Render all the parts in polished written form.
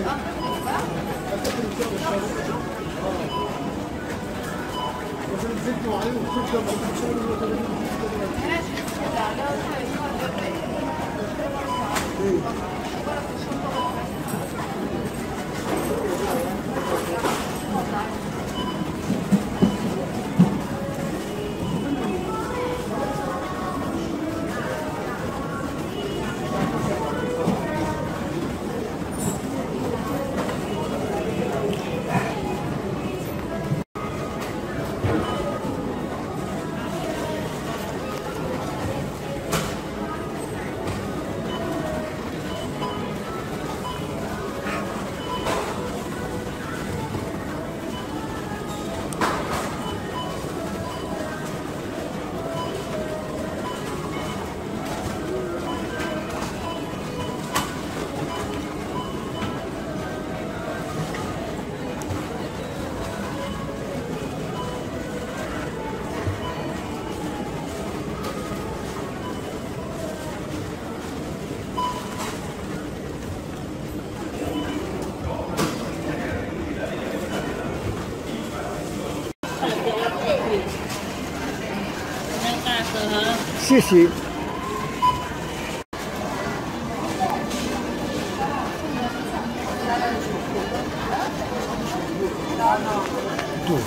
Sì, sì. Tu.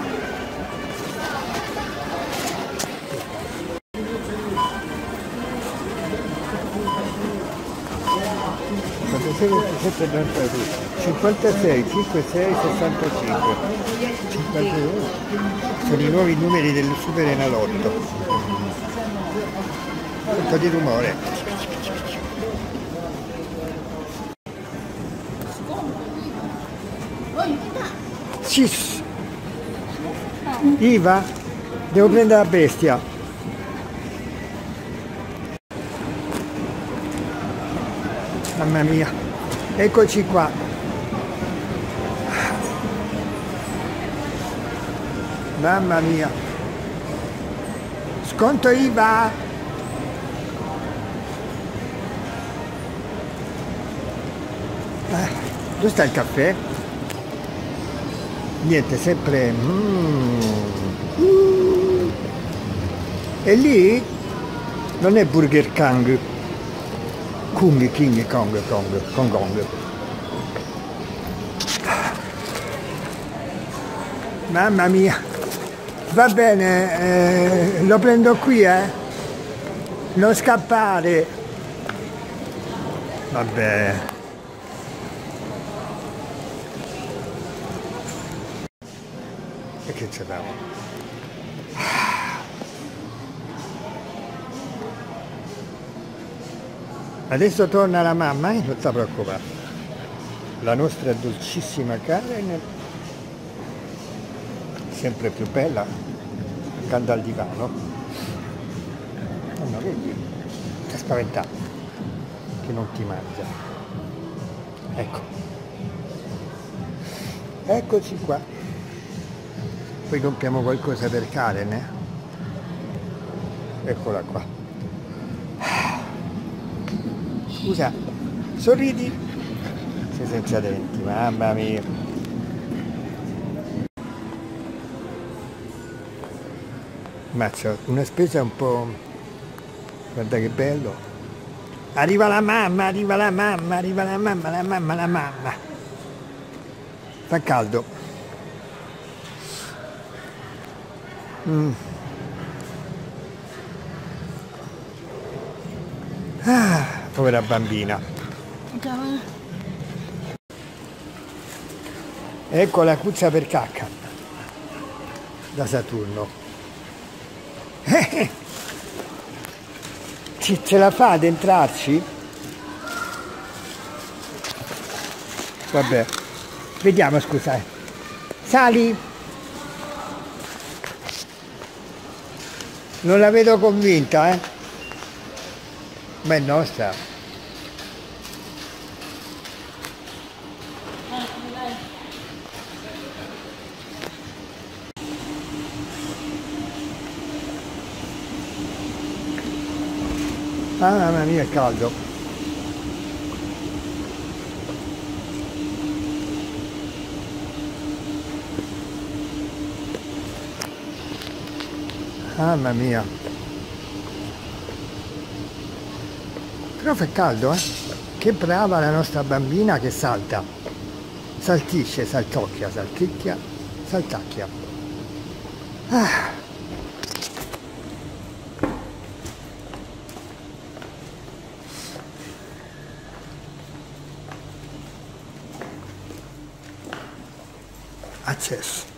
...56, 56, 65. 52. Sono i nuovi numeri del Super Enalotto. Un po' di rumore. Sì. Iva, devo prendere la bestia. Mamma mia, eccoci qua. Mamma mia. Sconto IVA. Dove sta il caffè? Niente, sempre... E lì non è Burger King. Kong. Mamma mia. Va bene, lo prendo qui, non scappare. Vabbè. E che ce l'abbiamo? Adesso torna la mamma e non sta preoccupata. La nostra dolcissima Karen, sempre più bella, accanto al divano. Oh no, vedi? Ti è spaventato che non ti mangia. Ecco. Eccoci qua. Poi compriamo qualcosa per Karen, Eccola qua. Scusa, sorridi. Sei senza denti, mamma mia. Ma c'ho una spesa un po'... Guarda che bello. Arriva la mamma. Fa caldo. Povera bambina. Ecco la cuccia per cacca da Saturno. Ce la fa ad entrarci? Vabbè, vediamo, scusa. Sali? Non la vedo convinta, Ma è nostra. Ah, mamma mia, è caldo. Mamma mia. Però fa caldo, eh? Che brava la nostra bambina che salta. Saltisce, saltocchia, salticchia, saltacchia. Ah. Accesso.